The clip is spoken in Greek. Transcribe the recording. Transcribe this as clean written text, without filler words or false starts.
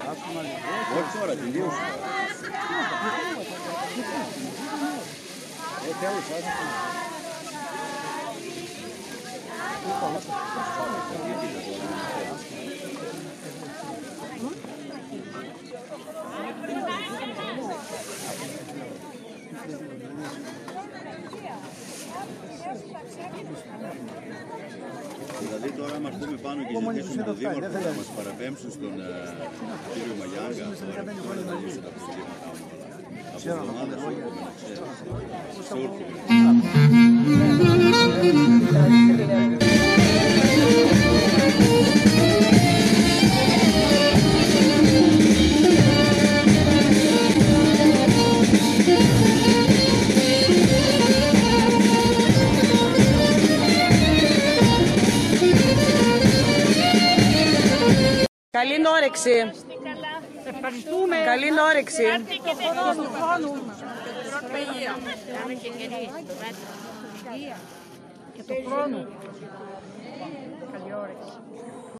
Όχι τώρα, τελείωσε. Τέλος, δηλαδή τώρα άμα πούμε πάνω και ζητήσουμε τον Δήμαρχο να μας παραπέμψουν στον κύριο Μαγιάγκα, τώρα να λύσουν τα προβλήματα όλα. Από εβδομάδα σου έρχομαι να ξέρεις. Καλή όρεξη. Ευχαριστούμε. Καλή όρεξη. Και το χρόνο. Καλή όρεξη.